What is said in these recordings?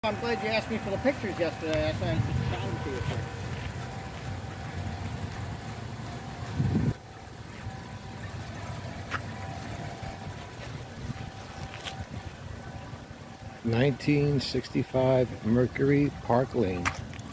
I'm glad you asked me for the pictures yesterday. That's why I showed them to you. Sir. (1965) Mercury Park Lane.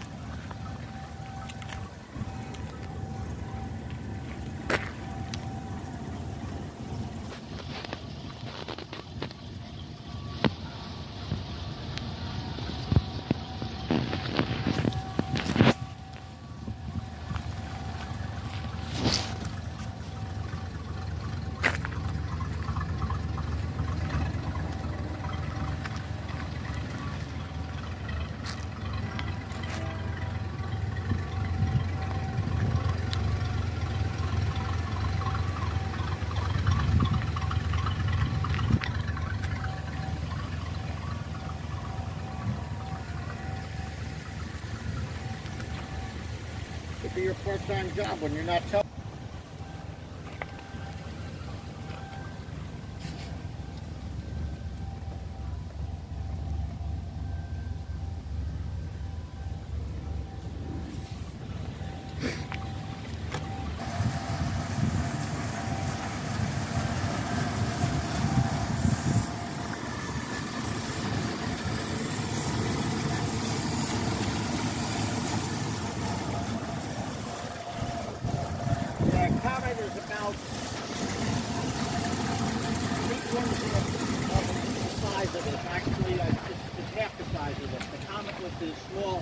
Could be your part-time job when you're not telling. Comet is about 3/4 of the size of it. Actually, it's half the size of it. The Comet was the small